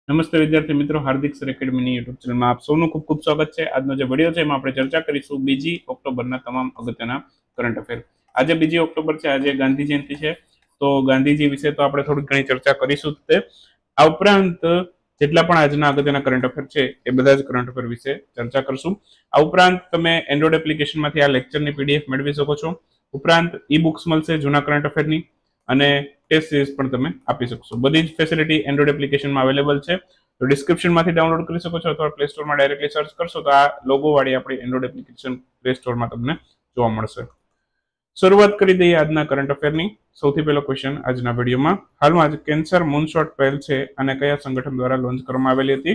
નમસ્તે વિદ્યાર્થી મિત્રો, હાર્દિક સર એકેડમીની યુટ્યુબ ચેનલમાં આપ સૌનું ખૂબ ખૂબ સ્વાગત છે। આજનો જે વિડીયો છે એમાં આપણે ચર્ચા કરીશું 2 ઓક્ટોબરના તમામ અગત્યના કરંટ અફેર। આજે 2 ઓક્ટોબર છે, આજે ગાંધી જયંતિ છે, તો ગાંધીજી વિશે તો આપણે થોડી ઘણી ચર્ચા કરીશું જ તે। આ ઉપરાંત જેટલા પણ આજના અગત્યના કરંટ અફેર છે એ બધા જ કરંટ અફેર વિશે ચર્ચા કરશું। આ ઉપરાંત તમે એન્ડ્રોઇડ એપ્લિકેશનમાંથી આ લેક્ચરની પીડીએફ મેળવી શકો છો। ઉપરાંત ઈ બુક્સ મળશે જૂના કરંટ અફેરની અને ટેસ્ટ સિરીઝ પણ તમે આપી શકશો। બધી જ ફેસિલિટી એન્ડ્રોઇડ એપ્લિકેશનમાં અવેલેબલ છે, તો ડિસ્ક્રિપ્શનમાંથી ડાઉનલોડ કરી શકો છો અથવા પ્લે સ્ટોરમાં ડાયરેક્ટલી સર્ચ કરશો તો આ લોગો વાળી આપણી એન્ડ્રોઇડ એપ્લિકેશન પ્લે સ્ટોરમાં તમને જોવા મળશે। શરૂઆત કરી દઈએ આજના કરંટ અફેરની। સૌથી પહેલો ક્વેશ્ચન આજના વિડીયોમાં, હાલમાં જ કેન્સર મૂનશોટ પહેલ છે અને કયા સંગઠન દ્વારા લોન્ચ કરવામાં આવેલી હતી?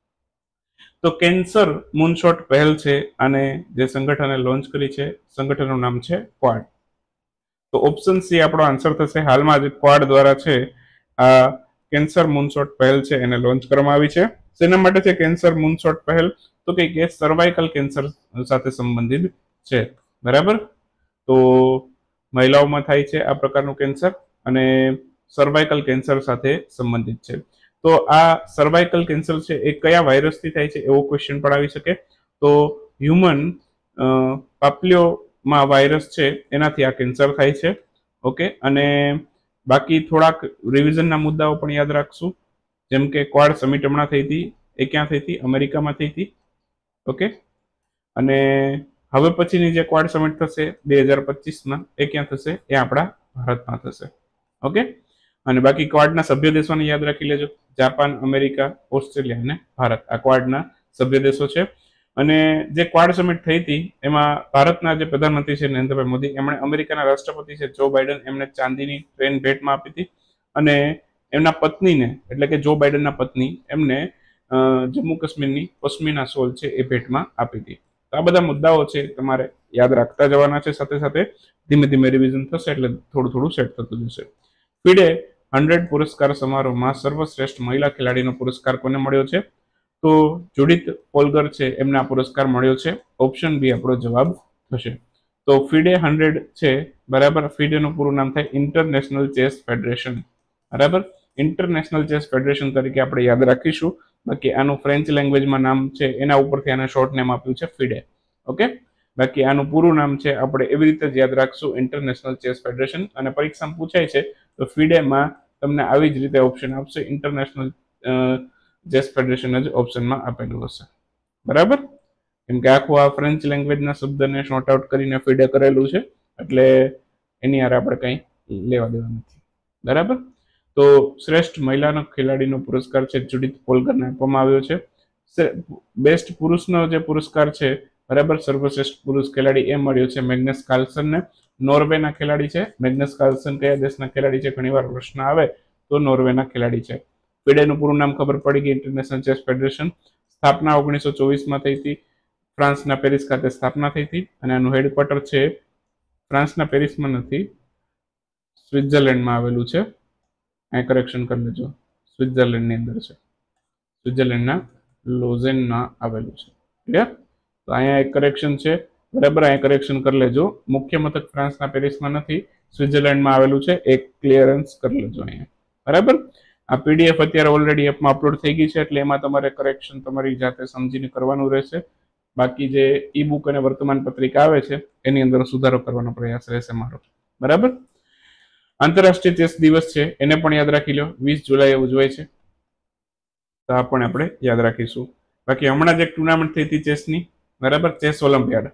તો કેન્સર મૂનશોટ પહેલ છે અને જે સંગઠને લોન્ચ કરી છે સંગઠનનું નામ છે ક્વાડ। તો ઓપ્શન સી આપણો આન્સર થશે। હાલમાં જ ક્વાડ દ્વારા છે આ કેન્સર મૂનશોટ પહેલ છે એને લોન્ચ કરવામાં આવી છે। શેના માટે છે કેન્સર મૂનશોટ પહેલ? તો કે સર્વાઇકલ કેન્સર સાથે સંબંધિત છે, બરાબર। તો મહિલાઓમાં થાય છે આ પ્રકારનું કેન્સર અને સર્વાઇકલ કેન્સર સાથે સંબંધિત છે। તો આ સર્વાઇકલ કેન્સર છે એ કયા વાયરસથી થાય છે એવો ક્વેશ્ચન પણ આવી શકે। તો હ્યુમન પાપ્લિયોમા વાયરસ છે એનાથી આ કેન્સર થાય છે, ઓકે। અને બાકી થોડાક રિવિઝનના મુદ્દાઓ પણ યાદ રાખશું, જેમ કે ક્વાડ સમિટ હમણાં થઈ હતી, એ ક્યાં થઈ હતી? અમેરિકામાં થઈ હતી, ઓકે। અને હવે પછીની જે ક્વાડ સમિટ થશે 2025માં એ ક્યાં થશે? એ આપણા ભારતમાં થશે, ઓકે। અને બાકી ક્વાડના સભ્ય દેશોને યાદ રાખી લેજો, જાપાન, અમેરિકા, ઓસ્ટ્રેલિયા અને ભારત આ ક્વાડના સભ્ય દેશો છે। અને જે ક્વાડ સમિટ થઈ હતી એમાં ભારતના જે પ્રધાનમંત્રી છે નરેન્દ્રભાઈ મોદી, એમણે અમેરિકાના રાષ્ટ્રપતિ છે જો બાઇડન, એમને ચાંદીની ટ્રેન ભેટમાં આપી હતી અને એમના પત્નીને એટલે કે જો બાઇડનના પત્ની એમને જમ્મુ કાશ્મીરની પશ્મિના શોલ છે એ ભેટમાં આપી હતી। તો આ બધા મુદ્દાઓ છે તમારે યાદ રાખતા જવાના છે, સાથે સાથે ધીમે ધીમે રિવિઝન થશે એટલે થોડું થોડું સેટ થતું જશે। ફિડે 100 પુરસ્કાર સમારોહમાં સર્વશ્રેષ્ઠ મહિલા ખેલાડીનો પુરસ્કાર કોને મળ્યો છે? તો જુડિથ પોલગર છે એમને આ પુરસ્કાર મળ્યો છે। ઓપ્શન બી આપણો જવાબ થશે। તો ફિડે 100 છે, બરાબર। ફિડેનું પૂરું નામ થાય ઇન્ટરનેશનલ ચેસ ફેડરેશન, બરાબર। ઇન્ટરનેશનલ ચેસ ફેડરેશન તરીકે આપણે યાદ રાખીશું, બાકી આનું ફ્રેન્ચ લેંગ્વેજમાં નામ છે એના ઉપરથી આને શોર્ટ નેમ આપ્યું છે ફિડે, ઓકે। બાકી આનું પૂરું નામ છે આપણે એવી રીતે જ યાદ રાખશું, ઇન્ટરનેશનલ ચેસ ફેડરેશન। અને પરીક્ષામાં પૂછાય છે તો ફિડેમાં તમને આવી જ રીતે ઓપ્શન આપશે, ઇન્ટરનેશનલ ચેસ ફેડરેશન જ ઓપ્શનમાં આપેલું હશે, બરાબર। કેમ કે આખું આ ફ્રેન્ચ લેંગ્વેજના શબ્દને શોર્ટ આઉટ કરીને ફિડે કરેલું છે એટલે એની યાર આપણે કંઈ લેવા દેવા નથી, બરાબર। તો શ્રેષ્ઠ મહિલાનો ખેલાડીનો પુરસ્કાર છે જુડિથ પોલગરને આપવામાં આવ્યો છે। બેસ્ટ પુરુષનો જે પુરસ્કાર છે, બરાબર, સર્વશ્રેષ્ઠ પુરુષ ખેલાડી એ મળ્યો છે મેગ્નસ કાર્લસનને, નોર્વેના ખેલાડી છે। મેગ્નસ કાર્લસન કયા દેશના ખેલાડી છે? ઘણીવાર પ્રશ્ન આવે તો નોર્વેના ખેલાડી છે। ફિડેનું પૂરું નામ ખબર પડી ગઈ, ઇન્ટરનેશનલ ચેસ ફેડરેશન। સ્થાપના 1924માં થઈ હતી, ફ્રાન્સના પેરિસ ખાતે સ્થાપના થઈ હતી અને આનું હેડક્વાર્ટર છે ફ્રાન્સના પેરિસમાં નથી, સ્વિટ્ઝરલેન્ડમાં આવેલું છે। અહીં કરેક્શન કરી લેજો, સ્વિટ્ઝરલેન્ડની અંદર છે, સ્વિટ્ઝરલેન્ડના લોઝેનમાં આવેલું છે, ક્લિયર? તો અહીંયા એક કરેક્શન છે, બરાબર, અહીંયા કરેક્શન કરી લેજો, મુખ્ય મથક ફ્રાન્સના પેરિસમાં નથી, સ્વિટ્ઝરલેન્ડમાં આવેલું છે, એક ક્લિયરન્સ કરી લેજો અહીંયા, બરાબર। આ પીડીએફ અત્યારે ઓલરેડી એપમાં અપલોડ થઈ ગઈ છે એટલે એમાં તમારે કરેક્શન તમારી જાતે સમજીને કરવાનું રહેશે। બાકી જે ઈ બુક અને વર્તમાન પત્રિકા આવે છે એની અંદર સુધારો કરવાનો પ્રયાસ રહેશે મારો, બરાબર। આંતરરાષ્ટ્રીય ચેસ દિવસ છે એને પણ યાદ રાખી લો, 20 જુલાઈએ ઉજવાય છે, તો આ પણ આપણે યાદ રાખીશું। બાકી હમણાં જ એક ટુર્નામેન્ટ થઈ હતી ચેસની, બરાબર, ચેસ ઓલિમ્પિયાડ,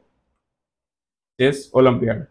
ચેસ ઓલિમ્પિયાડ।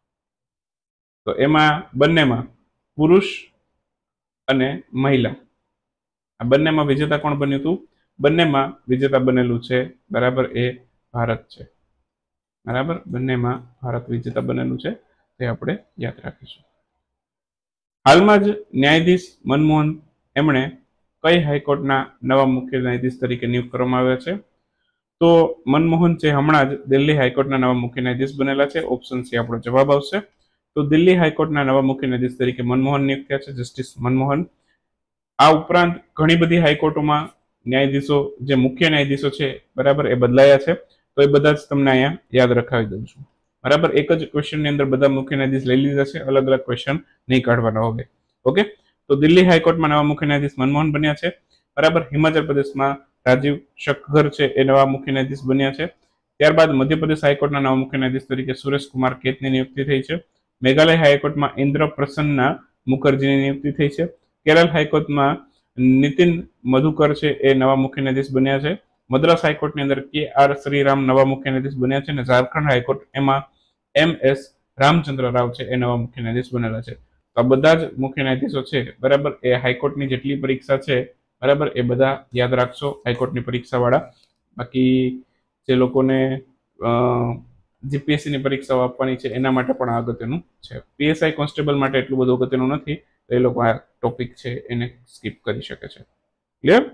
તો એમાં બંનેમાં પુરુષ અને મહિલા આ બંનેમાં વિજેતા કોણ બન્યું હતું? બંનેમાં વિજેતા બનેલું છે, બરાબર, એ ભારત છે, બરાબર। બંનેમાં ભારત વિજેતા બનેલું છે, તે આપણે યાદ રાખીશું। હાલમાં જ ન્યાયાધીશ મનમોહન એમણે કઈ હાઈકોર્ટના નવા મુખ્ય ન્યાયાધીશ તરીકે નિયુક્ત કરવામાં આવ્યા છે? તો મનમોહન છે હમણાં જ દિલ્હી હાઈકોર્ટના નવા મુખ્ય ન્યાયાધીશ બનેલા છે, ઓપ્શન સી આપણો જવાબ આવશે। તો દિલ્હી હાઈકોર્ટના નવા મુખ્ય ન્યાયાધીશ તરીકે મનમોહન નિયુક્ત થયા છે, જસ્ટિસ મનમોહન। આ ઉપરાંત ઘણી બધી હાઈકોર્ટોમાં ન્યાયાધીશો, જે મુખ્ય ન્યાયાધીશો છે, બરાબર, એ બદલાયા છે, તો એ બધા જ તમને અહીંયા યાદ રખાવી દઉં છું, બરાબર। એક જ ક્વેશ્ચનની અંદર બધા મુખ્ય ન્યાયાધીશ લઈ લીધા છે, અલગ અલગ ક્વેશ્ચન નહીં કાઢવાના હવે, ઓકે। તો દિલ્હી હાઈકોર્ટમાં નવા મુખ્ય ન્યાયાધીશ મનમોહન બન્યા છે। બરાબર. હિમાચલ પ્રદેશમાં રાજીવ શકગર છે એ નવા મુખ્ય ન્યાયાધીશ બન્યા છે. ત્યારબાદ મધ્યપ્રદેશ હાઈકોર્ટના નવા મુખ્ય ન્યાયાધીશ તરીકે સુરેશ કુમાર કેતની નિયુક્તિ થઈ છે. મેઘાલય હાઈકોર્ટમાં ઇન્દ્ર પ્રસન્ના મુખર્જીની નિયુક્તિ થઈ છે. કેરળ હાઈકોર્ટમાં નીતિન મધુકર છે એ નવા મુખ્ય ન્યાયાધીશ બન્યા છે. મદ્રાસ હાઈકોર્ટની અંદર KR શ્રીરામ નવા મુખ્ય ન્યાયાધીશ બન્યા છે અને ઝારખંડ હાઈકોર્ટ એમાં MS રામચંદ્ર રાવ છે એ નવા મુખ્ય ન્યાયાધીશ બનેલા છે. તો આ બધા જ મુખ્ય ન્યાયાધીશો છે બરાબર એ હાઈકોર્ટની જેટલી પરીક્ષા છે બરાબર એ બધા યાદ રાખશો હાઈકોર્ટની પરીક્ષા વાળા. બાકી જે લોકોને જીપીએસસી ની પરીક્ષાઓ આપવાની છે એના માટે પણ આ અગત્યનું છે. પીએસઆઈ કોન્સ્ટેબલ માટે એટલું બધું અગત્યનું નથી, તો એ લોકો આ ટોપિક છે એને સ્કીપ કરી શકે છે. ક્લિયર?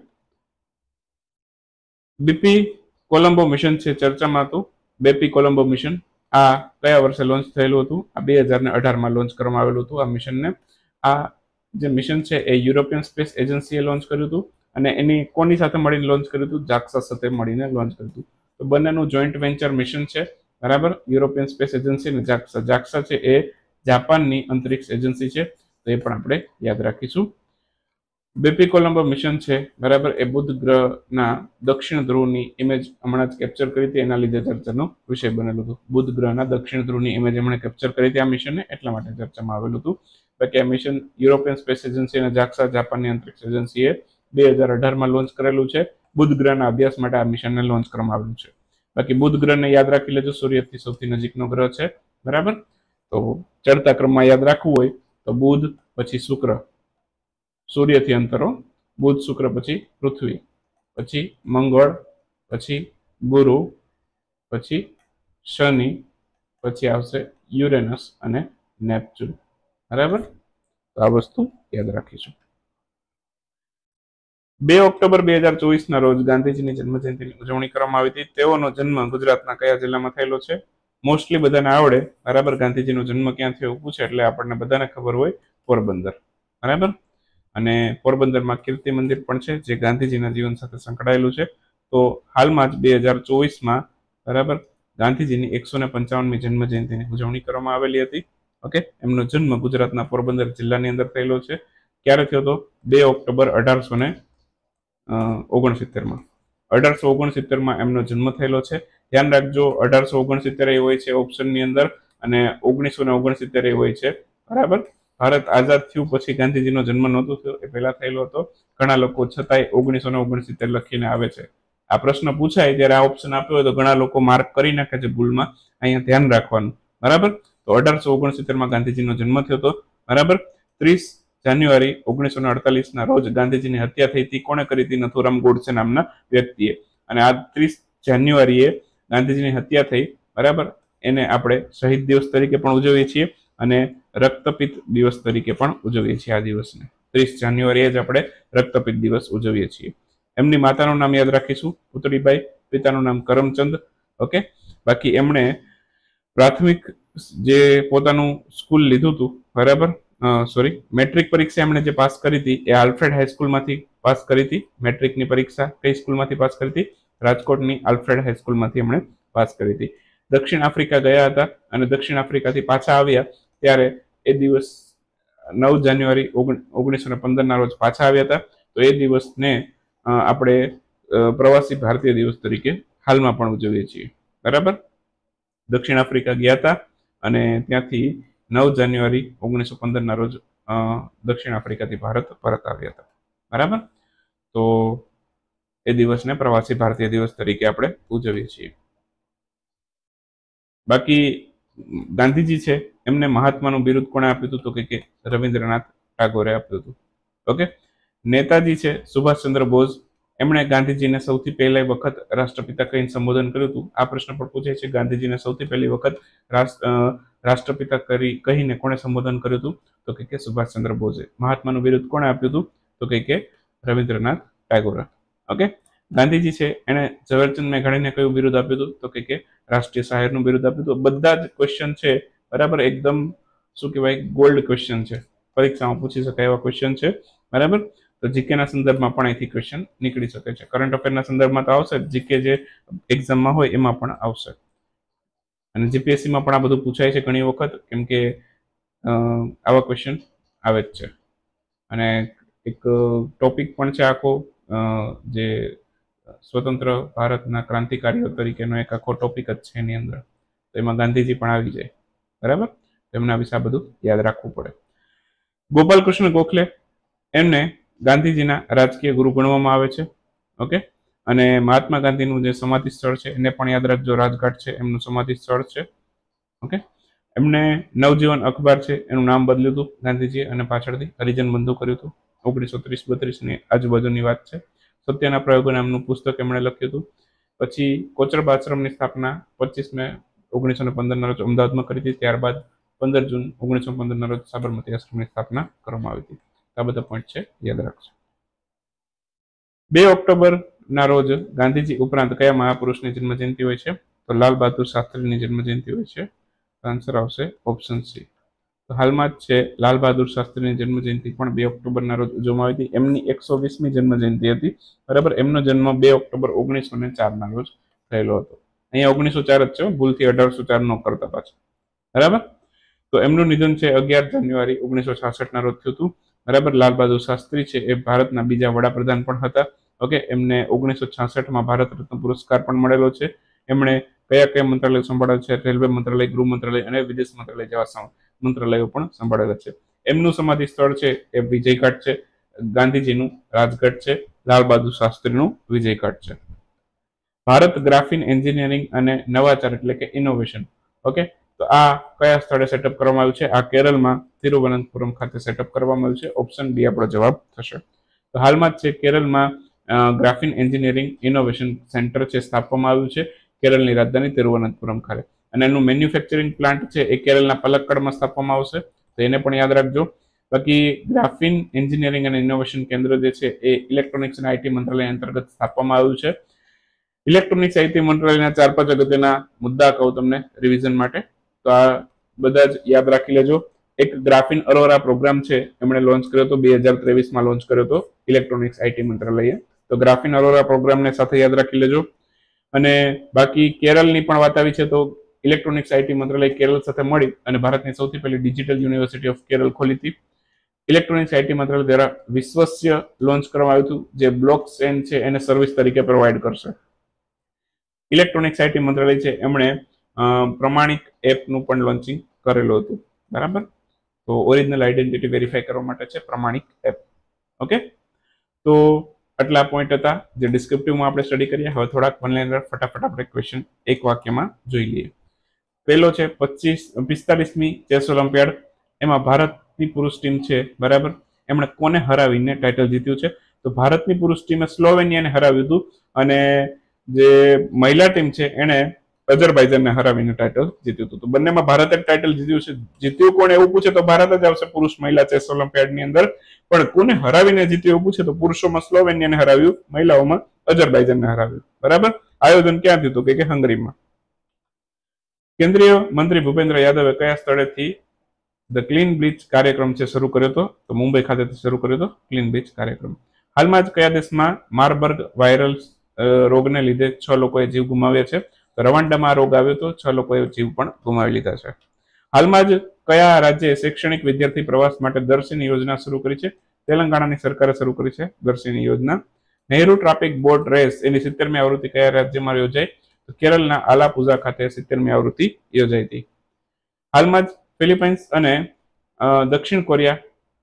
બીપી કોલંબો મિશન છે ચર્ચામાં હતું. બેપી કોલંબો મિશન આ કયા વર્ષે લોન્ચ થયેલું હતું? આ 2018માં લોન્ચ કરવામાં આવેલું હતું આ મિશનને. આ જે મિશન છે એ યુરોપિયન સ્પેસ એજન્સીએ લોન્ચ કર્યું હતું અને એની કોની સાથે મળીને લોન્ચ કર્યું હતું? જાક્સા સાથે મળીને લોન્ચ કર્યું હતું. તો બંનેનું જોઈન્ટ વેન્ચર મિશન છે બરાબર. યુરોપિયન સ્પેસ એજન્સી અને જાક્સા. જાક્સા છે એ જાપાનની અંતરિક્ષ એજન્સી છે, તો એ પણ આપણે યાદ રાખીશું. બેપી કોલંબો મિશન છે બરાબર એ બુધ ગ્રહના દક્ષિણ ધ્રુવની ઇમેજ હમણાં જ કેપ્ચર કરી હતી, એના લીધે ચર્ચાનો વિષય બનેલું હતું. બુધ ગ્રહના દક્ષિણ ધ્રુવની ઇમેજ એમણે કેપ્ચર કરી હતી આ મિશનને, એટલા માટે ચર્ચામાં આવેલું હતું. બાકી આ મિશન યુરોપિયન સ્પેસ એજન્સી અને જાક્સા જાપાનની અંતરિક્ષ એજન્સીએ 2018માં લોન્ચ કરેલું છે. બુધ ગ્રહના અભ્યાસ માટે આ મિશનને લોન્ચ કરવામાં આવેલું છે. બાકી બુધ ગ્રહને યાદ રાખી લેજો, સૂર્યથી સૌથી નજીકનો ગ્રહ છે બરાબર. તો ચડતા ક્રમમાં યાદ રાખવું હોય તો બુધ, પછી શુક્ર, સૂર્યથી અંતરો, બુધ શુક્ર પછી પૃથ્વી, પછી મંગળ, પછી ગુરુ, પછી શનિ, પછી આવશે યુરેનસ અને નેપચ્યુન બરાબર. તો આ વસ્તુ યાદ રાખીશું. 2 ઓક્ટોબર 2024ના રોજ ગાંધીજીની જન્મજયંતિની ઉજવણી કરવામાં આવી હતી. તેઓનો જન્મ ગુજરાતના કયા જિલ્લામાં થયેલો છે? મોસ્ટલી બધાને આવડે બરાબર. ગાંધીજીનો જન્મ ક્યાં થયો એવું પૂછે એટલે આપણને બધાને ખબર હોય પોરબંદર બરાબર. અને પોરબંદરમાં કીર્તિ મંદિર પણ છે જે ગાંધીજીના જીવન સાથે સંકળાયેલું છે. તો હાલમાં જ 2024માં બરાબર ગાંધીજીની 155મી જન્મ જયંતિની ઉજવણી કરવામાં આવેલી હતી. ઓકે, એમનો જન્મ ગુજરાતના પોરબંદર જિલ્લાની અંદર થયેલો છે. ક્યારે થયો તો? 2 ઓક્ટોબર 1869માં 1869માં એમનો જન્મ થયેલો છે. ધ્યાન રાખજો 1869 હોય છે ઓપ્શનની અંદર અને 1969 હોય છે બરાબર. ભારત આઝાદ થયું પછી ગાંધીજીનો જન્મ નહોતો થયો, એ પહેલા થયેલો હતો. ઘણા લોકો છતાંય 1969 લખીને આવે છે. આ પ્રશ્ન પૂછાય ત્યારે આ ઓપ્શન આપ્યો હોય તો ઘણા લોકો માર્ક કરી નાખે છે ભૂલમાં, અહીંયા ધ્યાન રાખવાનું બરાબર. તો 1869માં ગાંધીજીનો જન્મ થયો હતો બરાબર. 30 જાન્યુઆરી 1948ના રોજ ગાંધીજીની હત્યા થઈ હતી. કોણે કરી હતી? નથુરામ ગોડસે નામના વ્યક્તિએ. અને આ 30 જાન્યુઆરીએ ગાંધીજીની હત્યા થઈ બરાબર. એને આપણે શહીદ દિવસ તરીકે પણ ઉજવીએ છીએ અને રક્તપિત્ત દિવસ તરીકે પણ ઉજવીએ છીએ આ દિવસને. 30 જાન્યુઆરીએ જ આપણે રક્તપિત્ત દિવસ ઉજવીએ છીએ. એમની માતાનું નામ યાદ રાખીશું, પુતળીબાઈ. પિતાનું નામ કરમચંદ. ઓકે, બાકી એમણે પ્રાથમિક જે પોતાનું સ્કૂલ લીધું હતું બરાબર, મેટ્રિક પરીક્ષા એમણે જે પાસ કરી હતી એ આલ્ફ્રેડ હાઈસ્કૂલમાંથી પાસ કરી હતી. મેટ્રિકની પરીક્ષા કઈ સ્કૂલમાંથી પાસ કરી હતી? રાજકોટની આલ્ફ્રેડ હાઈસ્કૂલમાંથી એમણે પાસ કરી હતી. દક્ષિણ આફ્રિકા ગયા હતા અને દક્ષિણ આફ્રિકાથી પાછા આવ્યા ત્યારે એ દિવસ 9 જાન્યુઆરી 1915ના રોજ પાછા આવ્યા હતા. તો એ દિવસને આપણે પ્રવાસી ભારતીય દિવસ તરીકે હાલમાં પણ ઉજવીએ છીએ બરાબર. દક્ષિણ આફ્રિકા ગયા હતા અને ત્યાંથી 9 જાન્યુઆરી 1915ના રોજ દક્ષિણ આફ્રિકાથી ભારત પરત આવ્યા હતા બરાબર. તો એ દિવસને પ્રવાસી ભારતીય દિવસ તરીકે આપણે ઉજવીએ છીએ. બાકી ગાંધીજી છે એમને મહાત્માનું બિરુદ કોણે આપ્યું હતું? તો કે રવિન્દ્રનાથ ટાગોરે આપ્યું હતું. ઓકે, નેતાજી છે સુભાષચંદ્ર બોઝ, એમણે ગાંધીજીને સૌથી પહેલી વખત રાષ્ટ્રપિતા કહીને સંબોધન કર્યું હતું. આ પ્રશ્ન પણ પૂછે છે, ગાંધીજીને સૌથી પહેલી વખત રાષ્ટ્રપિતા કહીને કોણે સંબોધન કર્યું હતું? તો કે સુભાષચંદ્ર બોઝે. મહાત્માનું બિરુદ કોણે આપ્યું હતું? તો કે રવિન્દ્રનાથ ટાગોરે. ઓકે, ગાંધીજી છે એને ઝવેરચંદ મેઘાણીને કયું બિરુદ આપ્યું હતું? તો કે રાષ્ટ્રીય શાયરનું બિરુદ આપ્યું હતું. બધા જ ક્વેશ્ચન છે બરાબર એકદમ શું કહેવાય ગોલ્ડ ક્વેશ્ચન છે, પરીક્ષામાં પૂછી શકાય એવા ક્વેશ્ચન છે બરાબર. તો જીકેના સંદર્ભમાં પણ અહીંથી ક્વેશ્ચન નીકળી શકે છે. કરંટ અફેરના સંદર્ભમાં તો આવશે, જીકે જે એક્ઝામમાં હોય એમાં પણ આવશે અને જીપીએસસીમાં પણ આ બધું પૂછાય છે ઘણી વખત, કેમ કે આવા ક્વેશ્ચન આવે જ છે. અને એક ટોપિક પણ છે આખો જે સ્વતંત્ર ભારતના ક્રાંતિકારીઓ તરીકેનો એક આખો ટોપિક જ છે એની અંદર, તો એમાં ગાંધીજી પણ આવી જાય, બરાબર. એમના વિશે આ બધું યાદ રાખવું પડે. ગોપાલકૃષ્ણ ગોખલે એમને ગાંધીજીના રાજકીય ગુરુ ગણવામાં આવે છે. ઓકે, અને મહાત્મા ગાંધીનું જે સમાધિ સ્થળ છે એને પણ યાદ રાખજો, રાજઘાટ છે એમનું સમાધિ સ્થળ છે. ઓકે, એમને નવજીવન અખબાર છે એનું નામ બદલ્યું હતું ગાંધીજીએ, અને પાછળથી હરિજન બંધુ કર્યું હતું. 1930-32 ની આજુબાજુની વાત છે. સત્યના પ્રયોગો નામનું પુસ્તક એમણે લખ્યું હતું. પછી કોચરબા આશ્રમની સ્થાપના 25 મે 1915 ના રોજ અમદાવાદમાં કરી હતી. ત્યારબાદ 15 જૂન 1915 ના રોજ સાબરમતી આશ્રમની સ્થાપના કરવામાં આવી હતી. આ બધા પોઈન્ટ છે, યાદ રાખજો. 2 ઓક્ટોબર ના રોજ ગાંધીજી ઉપરાંત કયા મહાપુરુષની જન્મજયંતિ હોય છે? તો લાલ બહાદુર શાસ્ત્રીની જન્મજયંતિ હોય છે. આન્સર આવશે ઓપ્શન સી. તો હાલમાં જ છે લાલ બહાદુર શાસ્ત્રીની જન્મજયંતિ પણ 2 ઓક્ટોબરના રોજ ઉજવવામાં આવી હતી. એમની 120મી જન્મજયંતિ હતી, બરાબર. એમનો જન્મ 2 ઓક્ટોબર 1904 ના રોજ થયેલો હતો. અહીંયા 1904 જ છે, ભૂલથી 1804 ન કરતા પાછા, બરાબર. તો એમનું નિધન છે 11 જાન્યુઆરી 1966 ના રોજ થયું હતું, બરાબર. લાલ બહાદુર શાસ્ત્રી છે એ ભારતના બીજા વડાપ્રધાન પણ હતા. ઓકે, એમને 1966માં ભારત રત્ન પુરસ્કાર પણ મળેલો છે. એમણે કયા મંત્રાલય સંભાળેલ છે? રેલવે મંત્રાલય, ગૃહ મંત્રાલય અને વિદેશ મંત્રાલય જેવા મંત્રાલયો પણ સંભાળેલા છે. એમનું સમાધિ સ્થળ છે એ વિજયઘાટ છે. ગાંધીજીનું રાજઘાટ છે, લાલ બહાદુર શાસ્ત્રીનું વિજયઘાટ છે. ભારત ગ્રાફિન એન્જિનિયરિંગ અને નવાચાર એટલે કે ઇનોવેશન, ઓકે, તો આ કયા સ્થળે સેટઅપ કરવામાં આવ્યું છે? આ કેરળમાં તિરુવનંતપુરમ ખાતે સેટઅપ કરવામાં આવ્યું છે. ઓપ્શન બી આપણો જવાબ થશે. તો હાલમાં જ છે કેરળમાં ગ્રાફિન એન્જિનિયરિંગ ઇનોવેશન સેન્ટર છે સ્થાપવામાં આવ્યું છે કેરળની રાજધાની તિરુવનંતપુરમ ખાતે, અને એનું મેન્યુફેક્ચરિંગ પ્લાન્ટ છે એ કેરળના પલક્કડમાં સ્થાપવામાં આવશે, તો એને પણ યાદ રાખજો. બાકી ગ્રાફિન એન્જિનિયરિંગ અને ઇનોવેશન કેન્દ્ર જે છે એ ઇલેક્ટ્રોનિક્સ અને આઈટી મંત્રાલય અંતર્ગત સ્થાપવામાં આવ્યું છે. ઇલેક્ટ્રોનિક્સ આઈટી મંત્રાલયના 4-5 અગત્યના મુદ્દા કહું તમને રિવિઝન માટે, તો આ બધા જ યાદ રાખી લેજો. એક ગ્રાફિન અરોરા પ્રોગ્રામ છે એમણે લોન્ચ કર્યો હતો, 2023માં લોન્ચ કર્યો હતો ઇલેક્ટ્રોનિક્સ આઈટી મંત્રાલયે, તો ગ્રાફિન અરોરા પ્રોગ્રામને સાથે યાદ રાખી લેજો. અને બાકી કેરળની પણ વાત આવી છે, તો ઇલેક્ટ્રોનિક્સ આઈટી મંત્રાલય કેરળ સાથે મળી અને ભારતની સૌથી પહેલી ડિજિટલ યુનિવર્સિટી ઓફ કેરળ ખોલી હતી. ઇલેક્ટ્રોનિક્સ આઈટી મંત્રાલય દ્વારા વિશ્વસ્ય લોન્ચ કરવામાં આવ્યું હતું, જે બ્લોક ચેન છે એને સર્વિસ તરીકે પ્રોવાઈડ કરશે. ઇલેક્ટ્રોનિક્સ આઈટી મંત્રાલય છે એમણે પ્રમાણિક એપનું પણ લોન્ચિંગ કરેલું હતું, બરાબર. તો ઓરિજિનલ આઈડેન્ટિટી વેરીફાઈ કરવા માટે છે પ્રમાણિક એપ. ઓકે, તો આટલા પોઈન્ટ હતા જે ડિસ્ક્રિપ્ટિવમાં આપણે સ્ટડી કરીએ. હવે થોડાક વનલાઇનર ફટાફટ આપણે ક્વેશ્ચન એક વાક્યમાં જોઈ લઈએ. પહેલો છે 45મી ચેસ ઓલિમ્પિયાડ, એમાં ભારતની પુરુષ ટીમ છે, બરાબર, એમણે કોને હરાવીને ટાઇટલ જીત્યું છે? તો ભારતની પુરુષ ટીમે સ્લોવેનિયાને હરાવ્યું હતું, અને જે મહિલા ટીમ છે એને અઝરબાઈજાનને હરાવીને ટાઇટલ જીત્યું હતું. તો બંનેમાં ભારતે ટાઇટલ જીત્યું છે. જીત્યું કોણ એવું પૂછે તો ભારત જ આવશે પુરુષ મહિલા ચેસ ઓલિમ્પિયાડની અંદર, પણ કોને હરાવીને જીત્યું એવું પૂછે તો પુરુષોમાં સ્લોવેનિયાને હરાવ્યું, મહિલાઓમાં અઝરબાઈજાનને હરાવ્યું, બરાબર. આયોજન ક્યાં થયું હતું? કે હંગરીમાં. કેન્દ્રીય મંત્રી ભૂપેન્દ્ર યાદવે કયા સ્થળેથી ધ ક્લીન બ્લીચ કાર્યક્રમ છે શરૂ કર્યો હતો? તો મુંબઈ ખાતેથી શરૂ કર્યો હતો ક્લીન બ્લીચ કાર્યક્રમ. હાલમાં જ કયા દેશમાં માર્બર્ગ વાયરલ રોગને લીધે 6 લોકોએ જીવ ગુમાવ્યા છે? તો રવાંડામાં રોગ આવ્યો તો 6 લોકોએ જીવ પણ ગુમાવી લીધા છે. હાલમાં જ કયા રાજ્યે શૈક્ષણિક વિદ્યાર્થી પ્રવાસ માટે દર્શિની યોજના શરૂ કરી છે? તેલંગાણાની સરકારે શરૂ કરી છે દર્શિની યોજના. નહેરુ ટ્રાફિક બોટ રેસ એની 70મી આવૃત્તિ કયા રાજ્યમાં યોજાઈ? તો કેરળના આલાપુઝા ખાતે 70મી આવૃત્તિ યોજાઈ હતી. હાલમાં જ ફિલિપાઇન્સ અને દક્ષિણ કોરિયા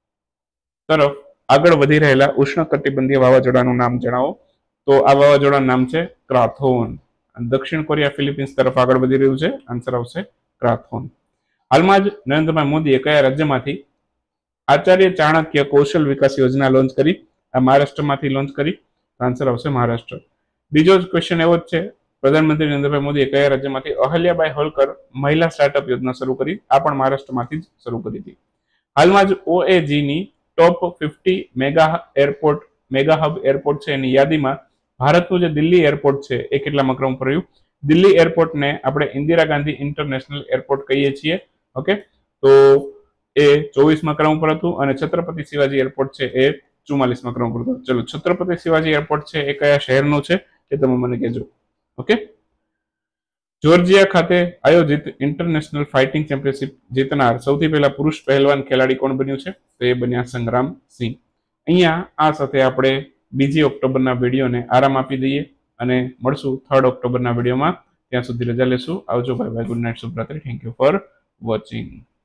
તરફ આગળ વધી રહેલા ઉષ્ણકટિબંધીય વાવાઝોડાનું નામ જણાવો. તો આ વાવાઝોડાનું નામ છે ક્રાથોન. દક્ષિણ કોરિયા ફિલિપિન્સ તરફ આગળ વધી રહ્યું છે, આન્સર આવશે ક્રાથોન. હાલમાં જ નરેન્દ્રભાઈ મોદીએ કયા રાજ્યમાંથી આચાર્ય ચાણક્ય કૌશલ વિકાસ યોજના લોન્ચ કરી? આ મહારાષ્ટ્રમાંથી લોન્ચ કરી, આન્સર આવશે મહારાષ્ટ્ર. બીજો જ ક્વેશ્ચન એવો જ છે, પ્રધાનમંત્રી નરેન્દ્રભાઈ મોદીએ કયા રાજ્યમાંથી અહલ્યાબાઈ હોલકર મહિલા સ્ટાર્ટઅપ યોજના શરૂ કરી? આ પણ મહારાષ્ટ્રમાંથી જ શરૂ કરી હતી. હાલમાં જ ઓએજીની ટોપ 50 મેગા હબ એરપોર્ટ છે એની યાદીમાં ભારતનું જે દિલ્હી એરપોર્ટ છે એ કેટલામાં ક્રમ પર રહ્યું? દિલ્હી એરપોર્ટને આપણે ઇન્દિરા ગાંધી ઇન્ટરનેશનલ એરપોર્ટ કહીએ છીએ. ઓકે, તો એ 24માં ક્રમ પર હતું, અને છત્રપતિ શિવાજી એરપોર્ટ છે એ 44માં ક્રમ પર હતું. ચલો, છત્રપતિ શિવાજી એરપોર્ટ છે એ કયા શહેરનું છે એ તમે મને કહેજો. ઓકે, જોર્જિયા ખાતે આયોજિત ઇન્ટરનેશનલ ફાઇટિંગ ચેમ્પિયનશિપ જીતનાર સૌથી પહેલા પુરુષ પહેલવાન ખેલાડી કોણ બન્યું છે? તો એ બન્યા સંગ્રામ સિંહ. અહીંયા આ સાથે આપણે 2 ઓક્ટોબરના વિડીયોને આરામ આપી દઈએ અને મળશું 3 ઓક્ટોબરના વિડીયોમાં. ત્યાં સુધી રજા લેશું. આવજો, બાય બાય, ગુડ નાઇટ, શુભરાત્રી. Thank you for watching.